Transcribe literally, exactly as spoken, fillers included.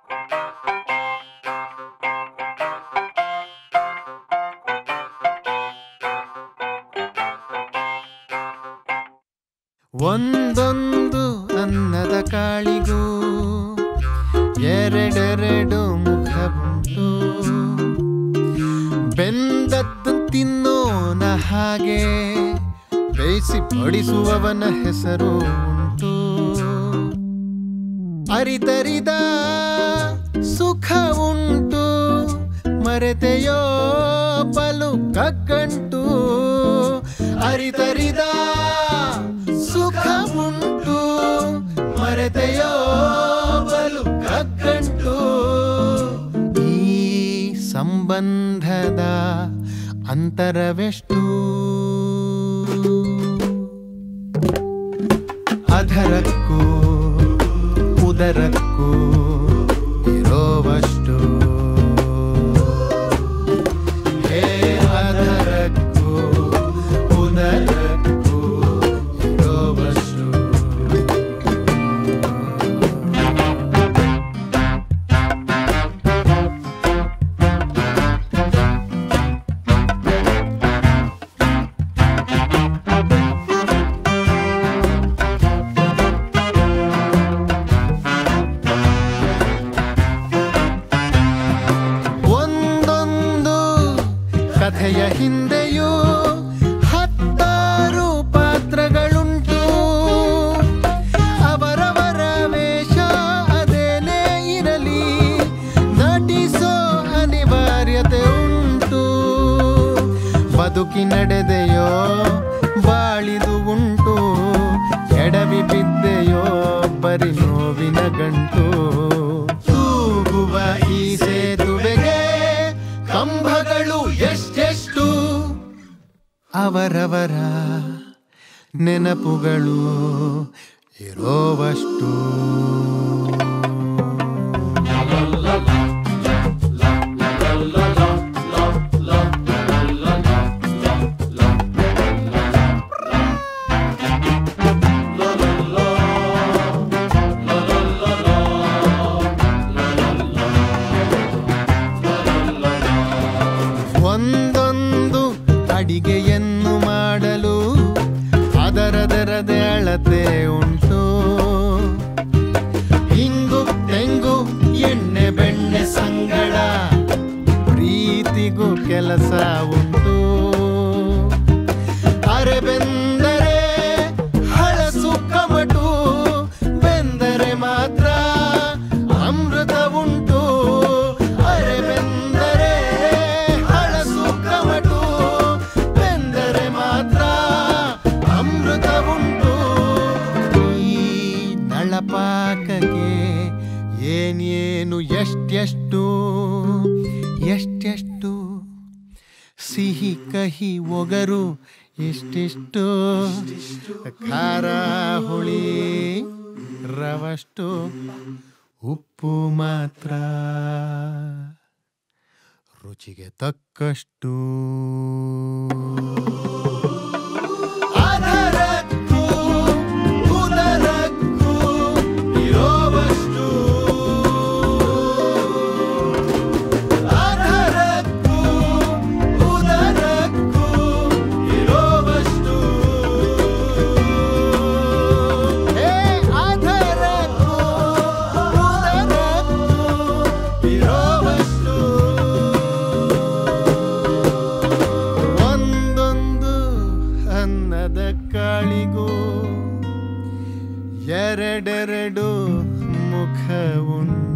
ಒಂದೊಂದು ಅನ್ನದ ಕಾಳಿಗೂ ಎರಡೆರಡು ಮುಖವುಂಟು. ಬೆಂದದ್ದು ತಿನ್ನೋನ ಹಾಗೆ ಬೇಯಿಸಿ ಬಡಿಸುವವನ ಹೆಸರು ಉಂಟು. ಅರಿತರಿದ ಸುಖ ಉಂಟು, ಮರೆತೆಯೋ ಬಲು ಕಗ್ಗಂಟು. ಅರಿತರಿದ ಸುಖ ಉಂಟು, ಮರೆತೆಯೋ ಬಲು ಕಗ್ಗಂಟು. ಈ ಸಂಬಂಧದ ಅಂತರವೆಷ್ಟು? ಅಧರಕ್ಕೂ ಉದರಕ್ಕೂ ಇರೋವಷ್ಟು. ಹೇ ಅಧರಕ್ಕೂ ಉದರಕ್ಕೂ ಇರೋವಷ್ಟು. ಕಥೆಯ ಹಿಂದೆಯೂ ಹತ್ತಾರು ಪಾತ್ರಗಳುಂಟು. ಅವರವರ ವೇಷ ಅದೇನೇ ಇರಲಿ, ನಟಿಸೋ ಅನಿವಾರ್ಯತೆ ಉಂಟು. ಬದುಕಿ ನಡೆದೆಯೋ ಬಾಳಿದು ಉಂಟು, ಎಡವಿ ಬಿದ್ದೆಯೋ ಬರಿ ನೋವಿನ ಗಂಟು. ತೂಗುವ ಈ ಸೇತುವೆಗೆ ಕಂಬಗಳು ಎಷ್ಟೆಷ್ಟು, ಅವರವರ ನೆನಪುಗಳು ಇರೋವಷ್ಟು. ಒಂದೊಂದು ಅಡಿಗೆಯನ್ನು ಮಾಡಲು ಅದರದರದೇ ಅಳತೆ ಉಂಟು. ಹಿಂಗು ತೆಂಗು ಎಣ್ಣೆ ಬೆಣ್ಣೆ ಸಂಗಡ ಪ್ರೀತಿಗೂ ಕೆಲಸ ಉಂಟು. ಅರೆ ಬೆಂದರೆ ಹಳಸು ಕಮಟು, ಬೆಂದರೆ ಮಾತ್ರ ಅಮೃತ ಉಂಟು. ಅರೆ ಬೆಂದರೆ ಹಳಸು ಕಮಟು, ಬೆಂದರೆ ಮಾತ್ರ ಅಮೃತ ಉಂಟು. ಈ ನಳಪಾಕಕ್ಕೆ ಏನೇನು ಎಷ್ಟೆಷ್ಟು ಎಷ್ಟೆಷ್ಟು, ಸಿಹಿ ಕಹಿ ಒಗರು ಇಷ್ಟಿಷ್ಟು, ಖಾರ ಹುಳಿ ರವಷ್ಟು, ಉಪ್ಪು ಮಾತ್ರ ರುಚಿಗೆ ತಕ್ಕಷ್ಟು. ಅದರಕ್ಕೂ ಉದರಕ್ಕೂ ಇರೋವಷ್ಟು. ಅದರಕ್ಕೂ ಉದರಕ್ಕೂ ಇರೋವಷ್ಟು. ಹೇ ಅದರಕ್ಕೂ ಉದರಕ್ಕೂ ಇರೋವಷ್ಟು. ಒಂದೊಂದು ಅನ್ನದ ಕಾಳಿಗೂ ಎರಡೆರಡು ಮುಖ ಉಂಟು.